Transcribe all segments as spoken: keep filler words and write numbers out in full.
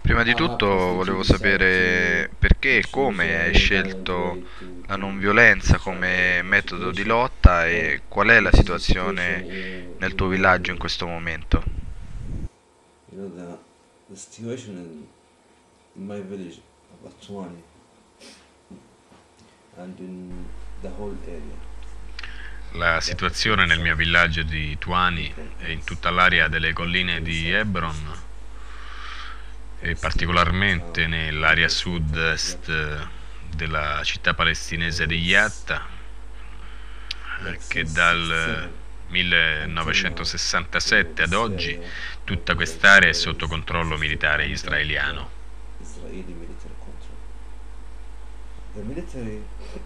Prima di tutto volevo sapere perché e come hai scelto la non violenza come metodo di lotta e qual è la situazione nel tuo villaggio in questo momento. You know the the situation in, in my village of Atwani and in the whole area La that is situazione in nel mio south villaggio di Tuani Hebron e in is tutta l'area delle is colline very di Hebron southeast e Palestinian particolarmente town and nell'area the center of sud-est Yatta. della città palestinese Uh, di it's Yatta, eh, like che since dal sixty-seven until now. Uh, millenovecentosessantasette ad this oggi area of tutta village quest'area è here sotto is controllo existed militare under the israeliano. Israeli military control. The military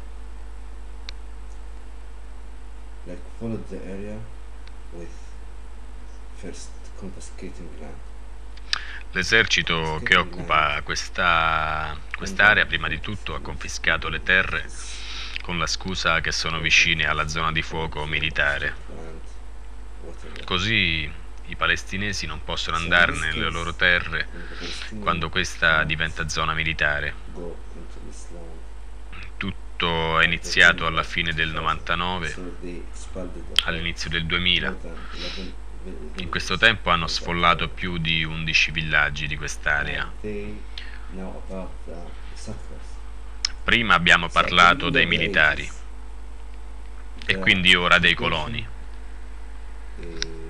like followed the area with first confiscating land, L'esercito che confiscating land, occupa questa and then quest'area prima di like tutto ha if confiscato le it terre is con la scusa che sono open vicine alla zona di for fuoco the militare. street land, whatever. Così i palestinesi non possono So in andare this nelle loro case, terre when the Palestinian quando questa can't diventa zona militare. go into this land Tutto è at the iniziato beginning alla of fine del two thousand, novantanove, so they expelled about all'inizio del more duemila. than eleven vi- In questo villages tempo hanno in that sfollato area, più di undici villaggi di and quest'area. they know about the settlers. Prima abbiamo So at the parlato beginning dei of the militari eighties, e the quindi ora dei occupation coloni. uh,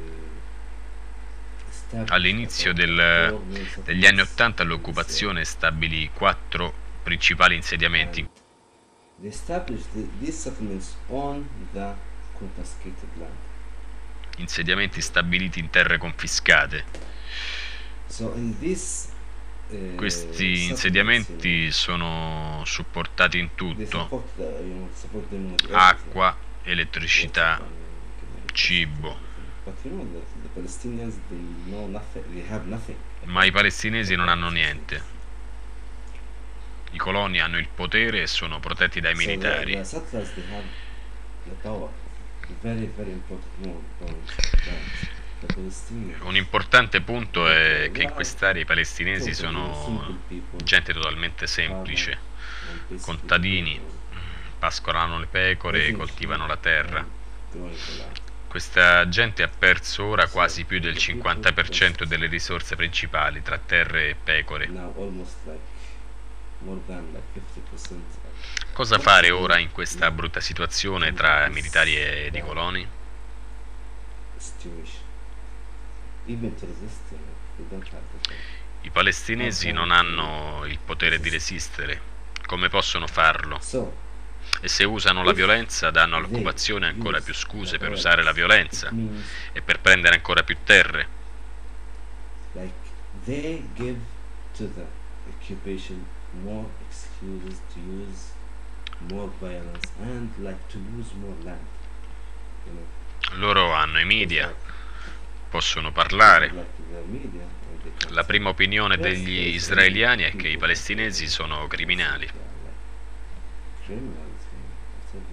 established All'inizio about del- four main degli anni settlements ottanta in this area, l'occupazione stabilì quattro principali insediamenti, and they established the, these settlements on the confiscated land. insediamenti stabiliti in terre confiscate. So in this uh, Questi settlements, you know, insediamenti sono supportati in they tutto: support the, you know, support them with everything, acqua, water, elettricità, I mean, electricity, cibo. everything. But you know the, the Palestinians, they know nothing. They have nothing. Ma i palestinesi non hanno about these niente. things. I coloni hanno il potere e sono protetti dai So the, militari. the settlers, they have the power. Very very important more point that the Palestinians, Un importante punto è they che in are quest'area i palestinesi totally simple sono people, gente totalmente farmer semplice, and basically contadini, people pascolano le pecore e raising coltivano sheep la terra. and growing the land. Questa gente ha perso ora So quasi più del the people cinquanta per cento just delle risorse principali tra terre e pecore. now almost like more than like fifty percent Cosa not fare only ora in questa now brutta situazione in tra this militari ed i bad coloni? situation, even to resist, you know, they don't have the power. I How palestinesi non can they hanno il potere di resist? resistere. Come possono farlo? So E se usano la if violenza danno they all'occupazione ancora più use scuse the per usare la violence, it violenza means e per prendere ancora più terre. like they give to the occupation more excuses to use more violence and like to use more land, you know, Loro hanno i because media, like possono they have parlare. like the media and they can La say prima opinione yes, degli the Israeli israeliani è che i people, palestinesi sono they say criminali. they are like criminals, you know, whatever.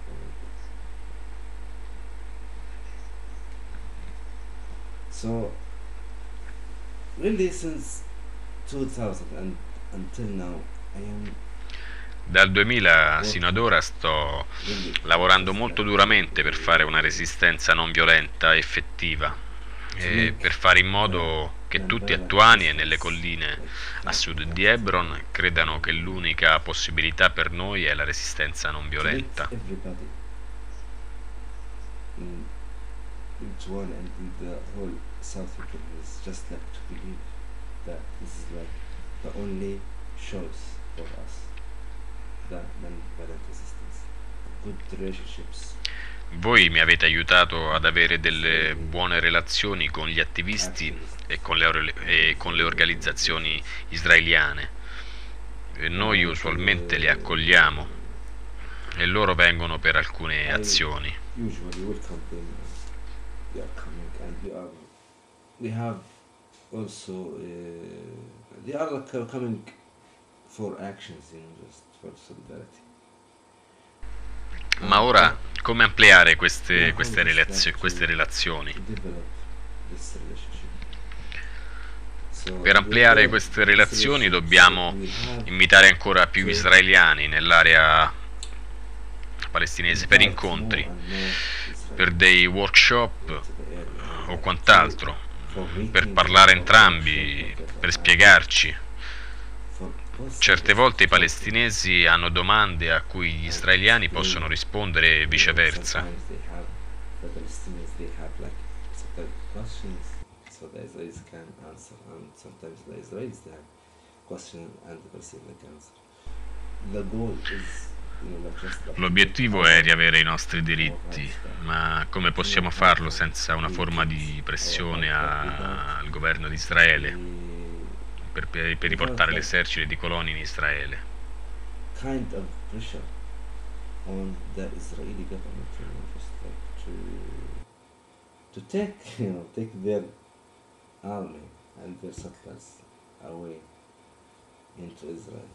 So really since two thousand and until now I am Dal duemila sino ad working ora sto really lavorando just molto like duramente per fare una to resistenza non violenta effettiva e make per fare in the modo che tutti a non-violent Tuani e nelle resistance colline like a can sud di last, you know, Hebron credano che l'unica possibilità per noi è la resistenza non to let violenta. everybody in each one and in the whole South Africa is just like to believe that this is like the only choice for us, the non-violent resistance, good relationships, Voi mi avete aiutato ad avere delle Israeli buone relazioni con gli attivisti e activists con le, or- and e con le Israeli organizzazioni organizations. israeliane. E noi And usualmente li accogliamo uh, e loro vengono per alcune I azioni. usually welcome them and they are coming and we are we have also uh, they are like uh, coming for actions, you know, just for solidarity. Ma And ora but come ampliare now queste, how queste, just relazio- like queste to relazioni? develop this relationship. So Per ampliare queste relazioni dobbiamo invitare ancora più israeliani nell'area palestinese per incontri, per dei workshop o quant'altro, per parlare entrambi, per spiegarci. Certe volte i palestinesi hanno domande a cui gli israeliani possono rispondere e viceversa. L'obiettivo è riavere i nostri diritti, ma come possiamo farlo senza una forma di pressione a- al governo di Israele per, per- per riportare l'esercito di coloni in Israele? Kind of pressure on the Israeli government, you know, just like to to take, you know, take their army and their settlers away into Israel.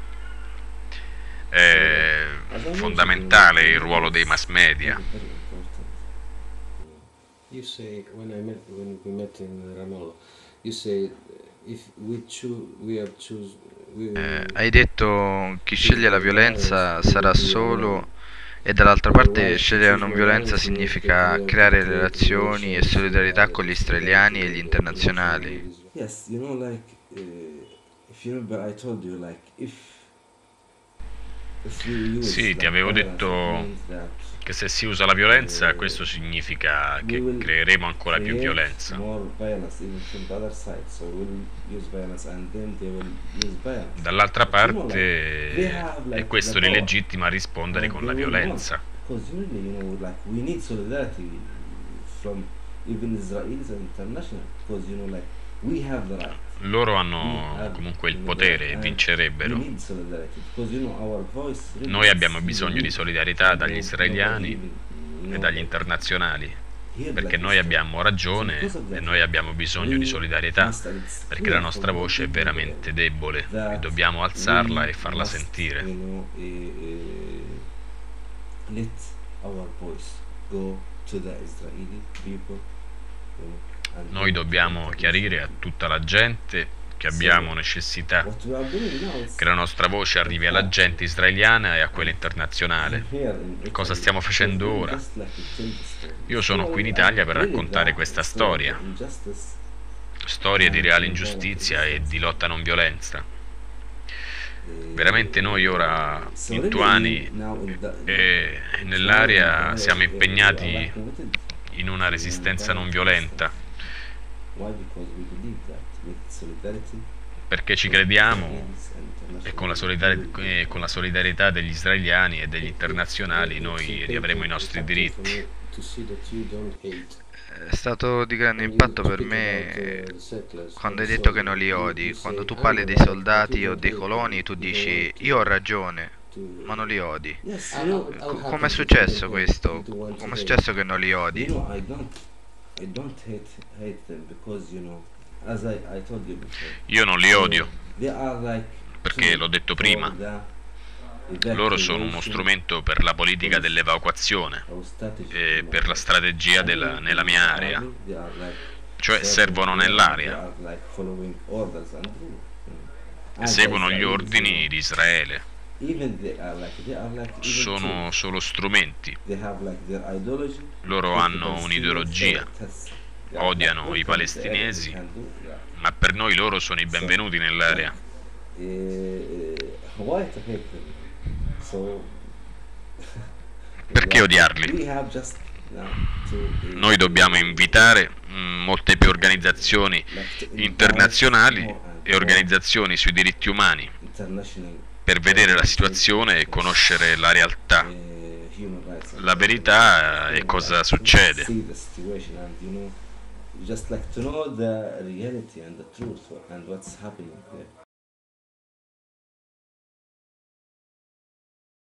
È fondamentale il ruolo dei mass media. Very important. You say when I met when we met in Ramallah, you say uh, if we choose, we have choose. We, Eh, hai detto chi sceglie la violenza sarà solo, e dall'altra parte scegliere la non violenza significa creare relazioni e solidarietà con gli israeliani e gli internazionali. Yes, you know, like uh, if you remember, I told you like if if you use Sì, ti like avevo violence, detto it means that che se si usa la violenza, questo significa we che will creeremo ancora più create violenza. more violence even from the other side. So we'll use violence and then they will use violence. Dall'altra But you know, like they parte have è like questo the li power. legittima a rispondere And con they la will want, violenza. because really, you know, like we need solidarity from even Israelis and international, because you know, like we have the right. Loro We hanno have, comunque il you know, the right, potere e and we vincerebbero. need solidarity because you know our voice really Noi is abbiamo bisogno di unique. solidarietà And dagli no- israeliani nobody even, you e know, dagli like internazionali, here perché like noi this. abbiamo So ragione because of e that, noi abbiamo bisogno di we solidarietà, must, and it's perché la clear nostra for all voce è people in the veramente area debole e that dobbiamo alzarla we e farla must, sentire. you know, uh, uh, let our voice go to the Israeli people, you know, and Noi then to the dobbiamo chiarire a international. tutta la gente che So abbiamo necessità what we are doing now is che la nostra voce arrivi alla gente israeliana e a quella I'm internazionale. here in Cosa Italy stiamo because facendo really ora? just like to tell the story. Io sono qui in Story Italia and per really raccontare the questa story of the storia, injustice storie di and reale non-violent ingiustizia e resistance. di lotta non violenza. Eh, Veramente noi ora so in really Tuani now in the, e in nell'area the siamo area, we are impegnati like committed in una to resistenza non non-violent violenta resistance. Why? Because we believe that with solidarity perché ci from crediamo Israelis and e con la, international, we solidari- will e be con la solidarietà degli israeliani e degli It- it's, internazionali it's noi riavremo i important, nostri impacting for diritti. me to see that you don't hate. È stato di grande When you impatto per speak about me uh, the settlers or quando the hai detto che non soldiers, li you, odi. you Quando say tu I'm parli dei right, but you soldati o don't dei hate coloni, them. tu You don't dici want io ho to ragione, to. ma non li odi. yes, you I'll, know, I'll, I'll Co- happy Com'è if you successo don't hate. You questo? don't want to Com'è hate. successo che non li you odi? know, I don't, I don't hate hate them because you know, as I I told you before, Io non li so odio they are like perché tool l'ho detto for prima. the Loro sono uno evacuation strumento per la politica dell'evacuazione or strategy e in per la our strategia I della- think nella in mia the area, army, they are like cioè serving servono there and they nell'area are like following orders and rules, you know, e as the seguono gli Israelis, you ordini know, di Israele. even they are like they are like even Sono tools. solo strumenti. They have like their ideology. Loro Because the hanno Palestinians, un'ideologia, so it has- they are like odiano i welcome to the area, they palestinesi, can do, yeah. ma per noi loro sono i So, benvenuti nell'area. eh, why to hate them? So Perché like, odiarli? we have just now to, eh, Noi dobbiamo invitare mm, molte più organizzazioni like to invite internazionali more and e more organizzazioni sui diritti umani international per vedere la organizations, situazione e conoscere la realtà. eh, human rights La verità è cosa to succede. see the situation and you know just like to know the reality and the truth and what's happening there.